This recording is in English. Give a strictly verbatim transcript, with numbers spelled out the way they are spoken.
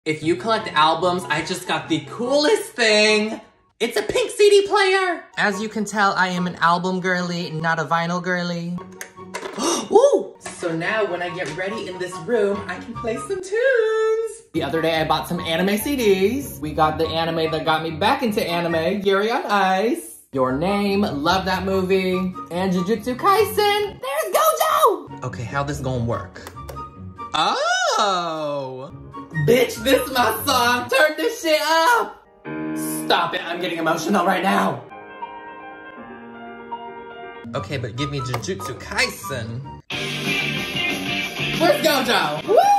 If you collect albums, I just got the coolest thing. It's a pink C D player. As you can tell, I am an album girly, not a vinyl girly. Woo! So now when I get ready in this room, I can play some tunes. The other day I bought some anime C Ds. We got the anime that got me back into anime, Yuri on Ice. Your Name, love that movie. And Jujutsu Kaisen, there's Gojo! Okay, how this gonna work? Oh! Bitch, this is my song, turn this shit up! Stop it, I'm getting emotional right now. Okay, but give me Jujutsu Kaisen. Where's Gojo? Woo!